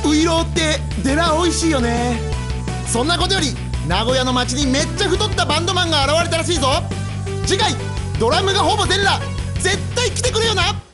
ウイローってデラ美味しいよね。そんなことより名古屋の街にめっちゃ太ったバンドマンが現れたらしいぞ。次回ドラムがほぼ全裸、絶対来てくれよな。